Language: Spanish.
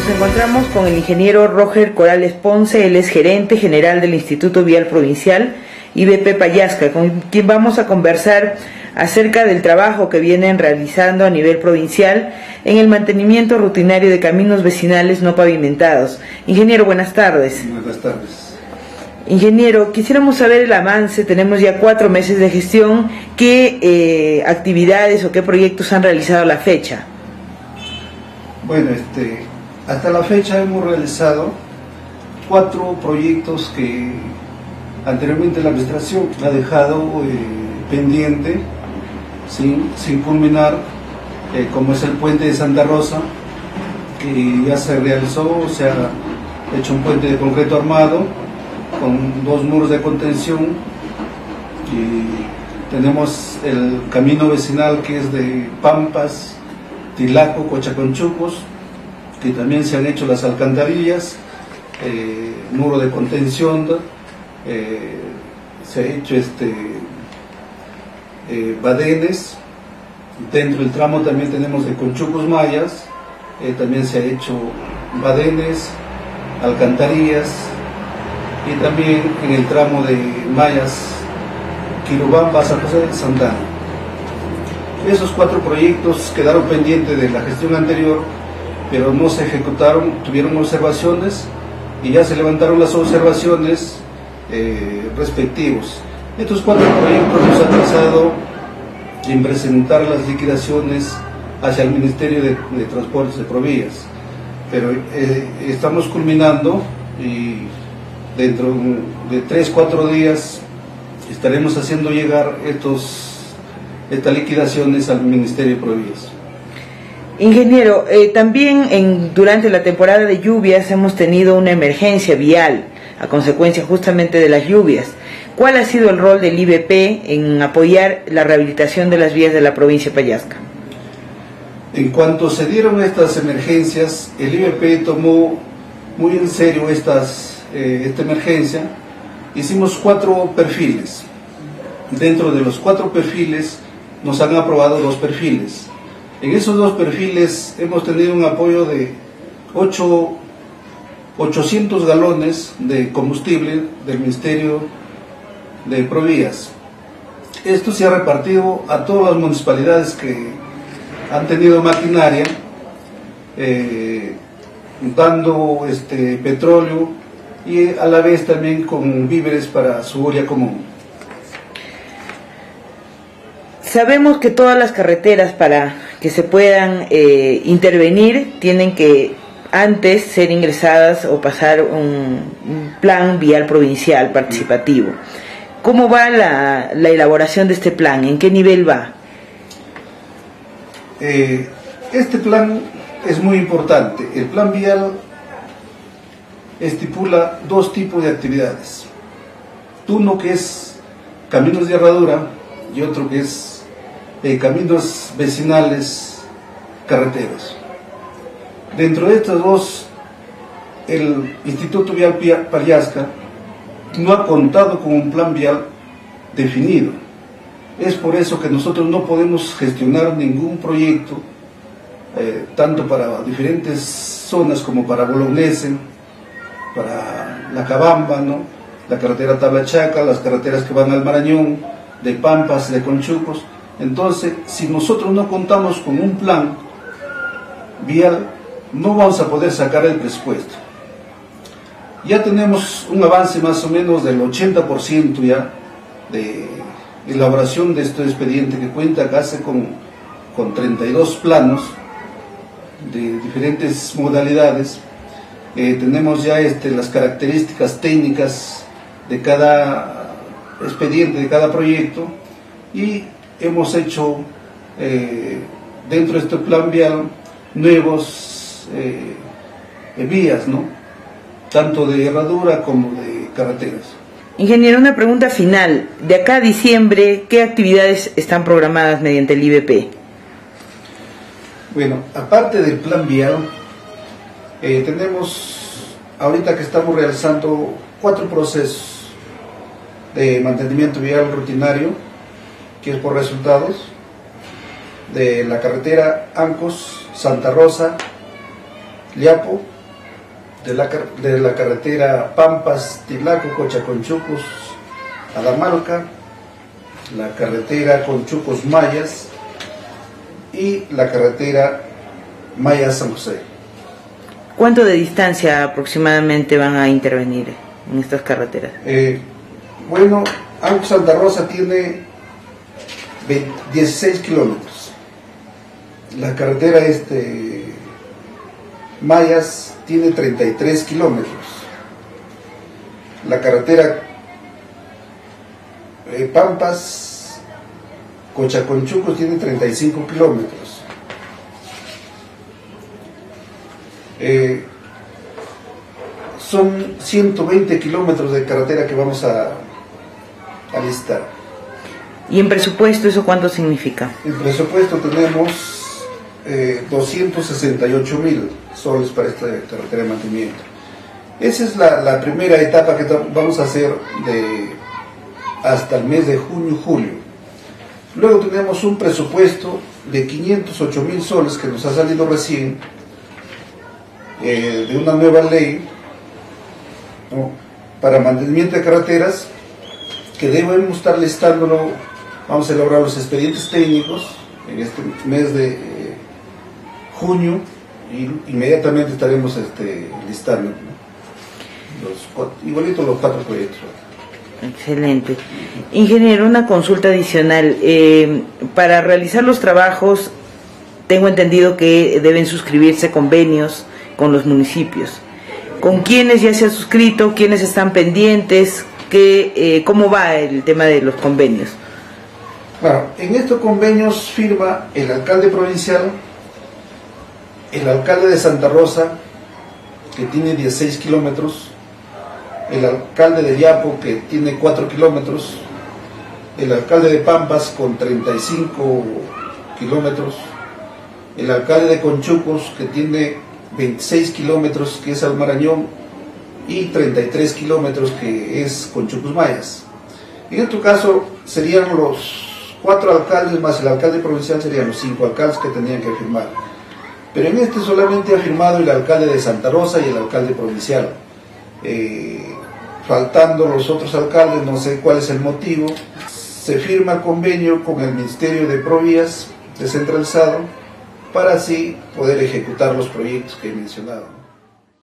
Nos encontramos con el ingeniero Roger Corales Ponce, él es gerente general del Instituto Vial Provincial IVP Pallasca, con quien vamos a conversar acerca del trabajo que vienen realizando a nivel provincial en el mantenimiento rutinario de caminos vecinales no pavimentados. Ingeniero, buenas tardes. Buenas tardes. Ingeniero, quisiéramos saber el avance, tenemos ya 4 meses de gestión, ¿qué actividades o qué proyectos han realizado a la fecha? Bueno, hasta la fecha hemos realizado 4 proyectos que anteriormente la administración ha dejado pendiente, sin culminar, como es el puente de Santa Rosa, que ya se realizó, se ha hecho un puente de concreto armado, con 2 muros de contención, y tenemos el camino vecinal que es de Pampas, Tilaco, Cochaconchucos, que también se han hecho las alcantarillas, muro de contención, se ha hecho badenes. Dentro del tramo también tenemos de Conchucos Mayas, también se ha hecho badenes, alcantarillas, y también en el tramo de Mayas, Quirubamba, San José de Santana. Esos 4 proyectos quedaron pendientes de la gestión anterior, pero no se ejecutaron, tuvieron observaciones y ya se levantaron las observaciones respectivos. Estos 4 proyectos nos han trazado en presentar las liquidaciones hacia el Ministerio de Transportes de Provías, pero estamos culminando y dentro de 3-4 días estaremos haciendo llegar estas liquidaciones al Ministerio de Provías. Ingeniero, también durante la temporada de lluvias hemos tenido una emergencia vial a consecuencia justamente de las lluvias. ¿Cuál ha sido el rol del IVP en apoyar la rehabilitación de las vías de la provincia de Pallasca? En cuanto se dieron estas emergencias, el IVP tomó muy en serio esta emergencia. Hicimos 4 perfiles. Dentro de los 4 perfiles nos han aprobado 2 perfiles. En esos 2 perfiles hemos tenido un apoyo de 800 galones de combustible del Ministerio de Provías. Esto se ha repartido a todas las municipalidades que han tenido maquinaria, dando petróleo y a la vez también con víveres para su área común. Sabemos que todas las carreteras, para que se puedan intervenir, tienen que antes ser ingresadas o pasar un plan vial provincial participativo. ¿Cómo va la elaboración de este plan? ¿En qué nivel va? Este plan es muy importante. El plan vial estipula 2 tipos de actividades. Uno que es caminos de herradura y otro que es caminos vecinales, carreteras. Dentro de estos 2, el Instituto Vial Pallasca no ha contado con un plan vial definido. Es por eso que nosotros no podemos gestionar ningún proyecto, tanto para diferentes zonas como para Bolognese, para La Cabamba, ¿no?, la carretera Tablachaca, las carreteras que van al Marañón, de Pampas, de Conchucos. Entonces, si nosotros no contamos con un plan vial, no vamos a poder sacar el presupuesto. Ya tenemos un avance más o menos del 80% ya de elaboración de este expediente, que cuenta casi con 32 planos de diferentes modalidades. Tenemos ya las características técnicas de cada expediente, de cada proyecto, y hemos hecho dentro de este plan vial nuevos vías, ¿no?, tanto de herradura como de carreteras. Ingeniero, una pregunta final. De acá a diciembre, ¿qué actividades están programadas mediante el IVP? Bueno, aparte del plan vial, tenemos ahorita que estamos realizando 4 procesos de mantenimiento vial rutinario, que es por resultados de la carretera Ancos, Santa Rosa, Liapo de la carretera Pampas, Tilaco, Cochaconchucos, Adamalca, la carretera Conchucos Mayas y la carretera Mayas San José. ¿Cuánto de distancia aproximadamente van a intervenir en estas carreteras? Bueno, Auco Santa Rosa tiene 16 kilómetros. La carretera Mayas tiene 33 kilómetros. La carretera Pampas, Cochaconchucos tiene 35 kilómetros. Son 120 kilómetros de carretera que vamos a listar. ¿Y en presupuesto eso cuánto significa? En presupuesto tenemos 268.000 soles para esta carretera de mantenimiento. Esa es la primera etapa que vamos a hacer hasta el mes de junio-julio. Luego tenemos un presupuesto de 508.000 soles que nos ha salido recién de una nueva ley, ¿no?, para mantenimiento de carreteras, que debemos estar listándolo. Vamos a elaborar los expedientes técnicos en este mes de junio y inmediatamente estaremos listando, ¿no?, igualito los 4 proyectos. Excelente. Ingeniero, una consulta adicional. Para realizar los trabajos, tengo entendido que deben suscribirse convenios con los municipios. ¿Con quiénes ya se ha suscrito? ¿Quiénes están pendientes? ¿Cómo va el tema de los convenios? Claro, en estos convenios firma el alcalde provincial, el alcalde de Santa Rosa, que tiene 16 kilómetros, el alcalde de Yapo, que tiene 4 kilómetros, el alcalde de Pampas con 35 kilómetros, el alcalde de Conchucos, que tiene 26 kilómetros, que es Almarañón, y 33 kilómetros, que es Conchucos Mayas. En este caso serían los 4 alcaldes más el alcalde provincial, serían los 5 alcaldes que tendrían que firmar. Pero en este solamente ha firmado el alcalde de Santa Rosa y el alcalde provincial. Faltando los otros alcaldes, no sé cuál es el motivo. Se firma el convenio con el Ministerio de Provías descentralizado para así poder ejecutar los proyectos que he mencionado.